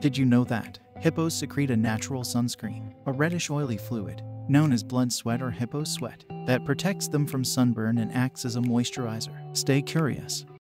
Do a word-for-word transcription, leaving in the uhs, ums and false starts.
Did you know that hippos secrete a natural sunscreen, a reddish oily fluid, known as blood sweat or hippo sweat, that protects them from sunburn and acts as a moisturizer? Stay curious.